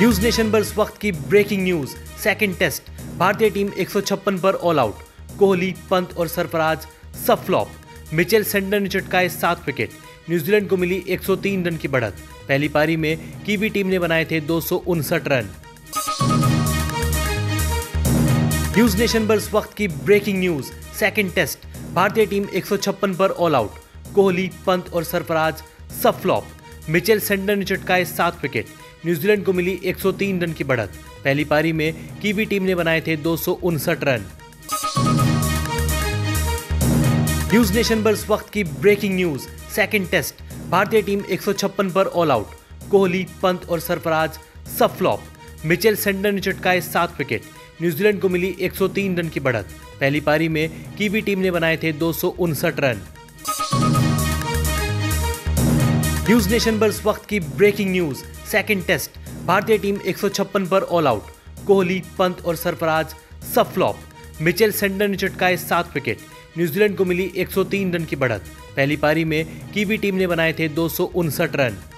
News nation पर इस वक्त की ब्रेकिंग न्यूज। सेकंड टेस्ट, भारतीय टीम 156 पर ऑल आउट। कोहली, पंत और सरफराज सब फ्लॉप। मिचेल सेंडर ने चटकाए 7 विकेट। न्यूजीलैंड को मिली 103 रन की बढ़त। पहली पारी में कीवी टीम ने बनाए थे 259 रन। न्यूज नेशन पर इस वक्त की ब्रेकिंग न्यूज। सेकंड टेस्ट, भारतीय टीम 156 पर ऑल आउट। कोहली, पंत और सरफराज सब फ्लॉप। मिचेल सेंडर ने चटकाए 7 विकेट। न्यूजीलैंड को मिली 103 रन की बढ़त। पहली पारी में कीवी टीम ने बनाए थे 259 रन। न्यूज नेशन पर इस वक्त की ब्रेकिंग न्यूज। सेकंड टेस्ट, भारतीय टीम 156 पर ऑल आउट। कोहली, पंत और सरफराज सब फ्लॉप। मिचेल सेंडर ने चटकाए 7 विकेट। न्यूजीलैंड को मिली 103 रन की बढ़त। पहली पारी में कीवी टीम ने बनाए थे 259 रन। न्यूज नेशन पर इस वक्त की ब्रेकिंग न्यूज। सेकंड टेस्ट, भारतीय टीम 156 पर ऑल आउट। कोहली, पंत और सरफराज सब फ्लॉप। मिचेल सेंडर ने चटकाए 7 विकेट। न्यूजीलैंड को मिली 103 रन की बढ़त। पहली पारी में कीवी टीम ने बनाए थे 259 रन।